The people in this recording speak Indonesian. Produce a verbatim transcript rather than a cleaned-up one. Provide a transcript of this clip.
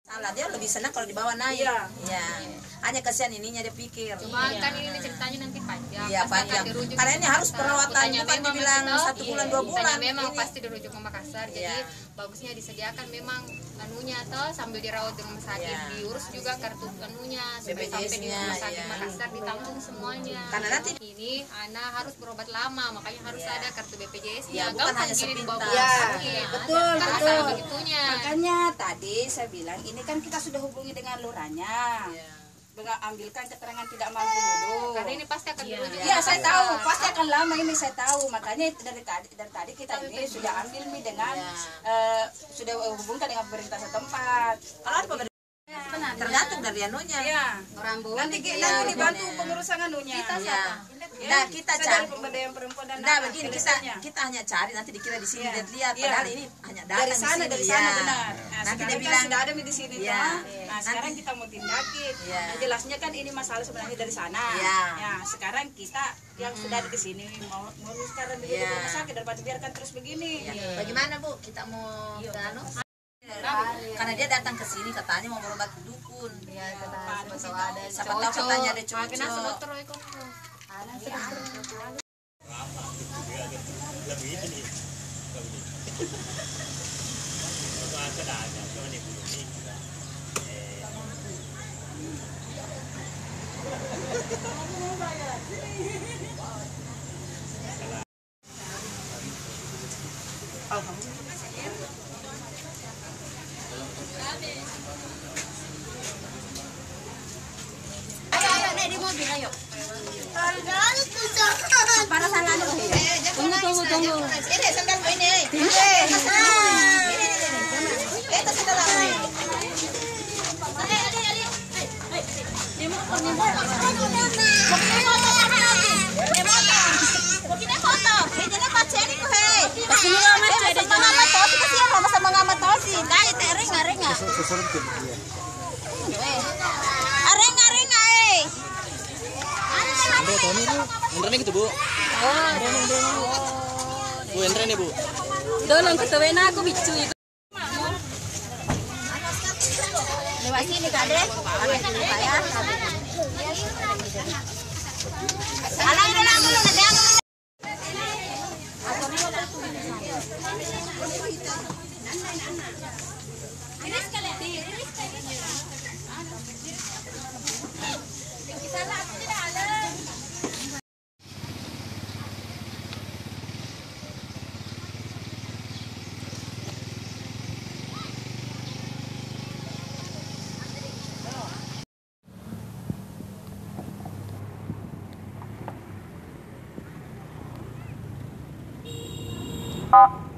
Salah, dia lebih senang kalau dibawa naik. Iya. Ya. Hanya kasihan ininya dia pikir. Cuma ya. kan ini ceritanya nanti panjang. Iya panjang. Karena ini harus perawatan, bukan dibilang satu bulan dua bulan. Memang ini. pasti dirujuk ke Makassar. Jadi ya. Bagusnya disediakan memang anunya atau sambil dirawat di rumah sakit, ya. Diurus juga kartu anunya sampai sampai di rumah sakit ya. Makassar ditanggung semuanya. Karena nanti ini anak harus berobat lama, makanya harus ya. Ada kartu B P J S-nya. Ya, bukan hanya sepintas. Ya, betul, ada. betul. Begitunya. Makanya tadi saya bilang ini kan kita sudah hubungi dengan lurahnya. Ya. Ambilkan keterangan tidak mampu dulu. Karena ini pasti akan dirujuk. Iya, saya tahu, pasti akan lama ini saya tahu. Makanya dari tadi dari tadi kita ini sudah ambil nih dengan ya. uh, sudah hubungkan dengan pemerintah setempat. Kalau pemerintah tergantung dari anunya. Iya. Orang bu. Nanti kita dibantu pengurusan anunya. Kita siapa? Nah, kita cari pemberdayaan perempuan dan nah, begini kita kita hanya cari nanti dikira di sini ya. Lihat ya. Padahal ini hanya datang dari sana di dari sini. sana Ya. benar. Nah, nanti dia kan bilang sudah ada di sini ya. Nah, nanti, sekarang kita mau tindakin. Ya. Nah, jelasnya kan ini masalah sebenarnya dari sana. Ya. Ya, sekarang kita yang hmm. sudah ada di sini mau mau sekarang di ya. rumah sakit daripada biarkan terus begini. Ya. Ya. Bagaimana Bu? Kita mau anu? Karena dia datang ke sini katanya mau berobat dukun. Ya, kata ada siapa tahu katanya ada cocok. Kena dokter itu. Di mobil ayo. Para sana dulu. Tunggu tunggu tunggu. Ini sandal ini. Ini. Ini ini. Itu sandal aku. Tony bu, Endra gitu bu. Oh, Bu Endra nih bu. Dolong ketuain aku bicu itu. Lewat sini kade. Alang dulu aku lu nanti aku. Ini sekali. Ini sekali. Kita lah tidak ada. Uh